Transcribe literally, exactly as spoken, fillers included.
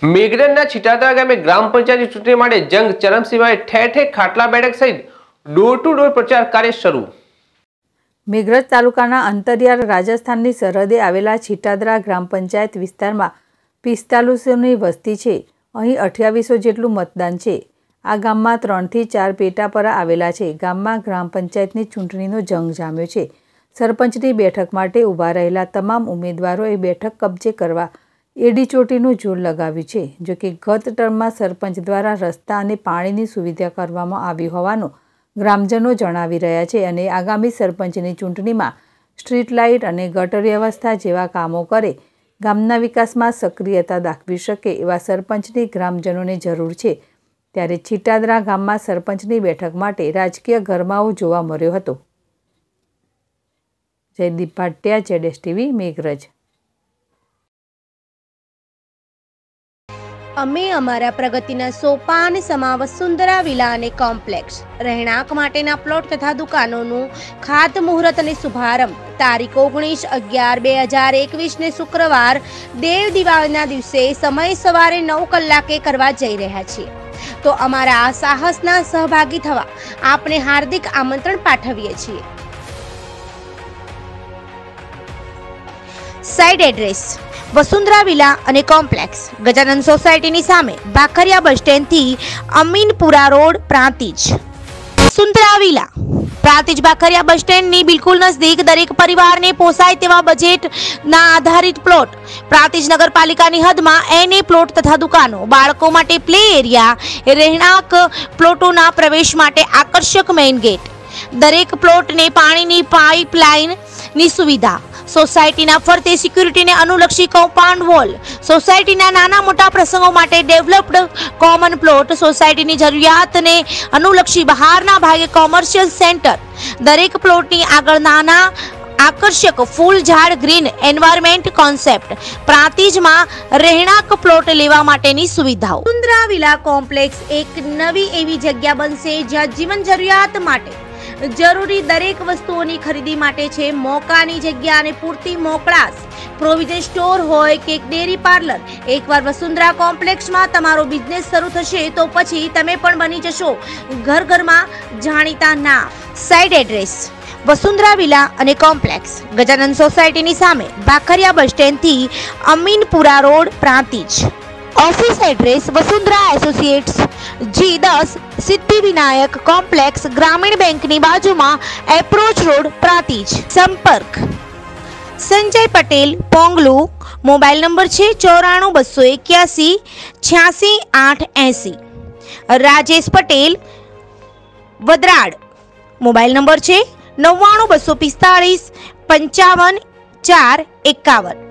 મેઘરજના છીટાદરા ગામે ગ્રામ પંચાયતની ચૂંટણી માટે જંગ ચરમસીમાએ ઠેર ઠેર ખાટલા બેઠક સહિત ડોર ટુ ડોર પ્રચાર કાર્ય શરૂ। મેઘરજ તાલુકાના અંતરિયાળ રાજસ્થાનની સરહદે આવેલા છીટાદરા ગ્રામ પંચાયત વિસ્તારમાં પિસ્તાલીસોની વસ્તી છે। અહીં અઠ્યાવીસો જેટલું મતદાન છે। આ ગામમાં ત્રણથી ચાર પેટાપરા આવેલા છે। ગામમાં ગ્રામ પંચાયતની ચૂંટણીનો જંગ જામ્યો છે। સરપંચની બેઠક માટે ઊભા રહેલા તમામ ઉમેદવારોએ બેઠક કબજે કરવા એડી ચોટીનું જોર લગાવ્યું છે। જો કે ગત ટર્મમાં સરપંચ દ્વારા રસ્તા અને પાણીની સુવિધા કરવામાં આવી હોવાનું ગ્રામજનો જણાવી રહ્યા છે અને આગામી સરપંચની ચૂંટણીમાં સ્ટ્રીટ લાઇટ અને ગટર વ્યવસ્થા જેવા કામો કરે ગામના વિકાસમાં સક્રિયતા દાખવી શકે એવા સરપંચની ગ્રામજનોને જરૂર છે। ત્યારે છીટાદરા ગામમાં સરપંચની બેઠક માટે રાજકીય ગરમાવો જોવા મળ્યો હતો। જયદીપ ભાટિયા, જેડેશ ટીવી, મેઘરજ। અમે અમારા પ્રગતિના સોપાન સમા વસુંધરા વિલા અને કોમ્પ્લેક્સ રહેણાંક માટેના પ્લોટ તથા દુકાનોનું ખાતમુહૂર્ત અને શુભારંભ તારીખ ઓગણીસ અગિયાર બે હજાર એકવીસ ને શુક્રવાર દેવ દિવાળીના દિવસે સમય સવારે નવ કલાકે કરવા જઈ રહ્યા છીએ। તો અમારા આ સાહસના સહભાગી થવા આપને હાર્દિક આમંત્રણ પાઠવીએ છીએ। સાઇટ એડ્રેસ વસુંધરા વિલા અને કોમ્પ્લેક્સ, ગજાનંદ સોસાયટીની સામે, ભાખરિયા બસ સ્ટેન્ડથી Aminpura road, Prantij. Vasundhara villa Prantij Bhakhariya bus સ્ટેન્ડની બિલકુલ નજદીક દરેક પરિવારને પોસાય તેવા બજેટના આધારિત પ્લોટ। પ્રાંતિજ નગરપાલિકાની હદમાં એને પ્લોટ તથા દુકાનો, બાળકો માટે પ્લે એરિયા, રહેણાંક પ્લોટોના પ્રવેશ માટે આકર્ષક મેઇન ગેટ, દરેક પ્લોટને પાણીની પાઇપલાઇનની સુવિધા, સોસાયટીના ફરતે સિક્યુરિટીને અનુલક્ષી કમ્પાઉન્ડ વોલ, સોસાયટીના નાના મોટા પ્રસંગો માટે ડેવલપ્ડ કોમન પ્લોટ, સોસાયટીની જરૂરિયાતને અનુલક્ષી બહારના ભાગે કોમર્શિયલ સેન્ટર, દરેક પ્લોટની આગળ નાના આકર્ષક ફૂલ ઝાડ ગ્રીન એન્વાયરમેન્ટ કોન્સેપ્ટ, પ્રાંતિજમાં રહેણાંક પ્લોટ લેવા માટેની સુવિધાઓ। વસુંધરા વિલા કોમ્પ્લેક્સ એક નવી એવી જગ્યા બનશે જ્યાં જીવન જરૂરિયાત માટે જરૂરી દરેક વસ્તુઓની ખરીદી માટે છે મોકાની જગ્યા અને પૂરતી મોકળાશ। પ્રોવિઝન સ્ટોર હોય કે ડેરી પાર્લર, એકવાર વસુંધરા કોમ્પ્લેક્સમાં તમારો બિઝનેસ શરૂ થશે તો પછી તમે પણ બની જશો ઘર ઘરમાં જાણીતા નામ। સાઇટ એડ્રેસ વસુંધરા વિલા અને કોમ્પ્લેક્સ, ગજાનંદ સોસાયટીની સામે, ભાખરિયા બસ સ્ટેન્ડથી Aminpura road, Prantij. Office address Vasundhara associates, G દસ, સિદ્ધિ વિનાયક કોમ્પ્લેક્સ, ગ્રામીણ બેંકની બાજુમાં, એપ્રોચ રોડ, પ્રાંતિજ। સંપર્ક સંજય પટેલ, પોંગલુ। મોબાઈલ નંબર છે ચોરાણું બસો એક્યાસી છ્યાસી આઠ એસી। રાજેશ પટેલ, વદરાડ। મોબાઈલ નંબર છે નવ્વાણું બસો પિસ્તાળીસ પંચાવન ચાર એકાવન।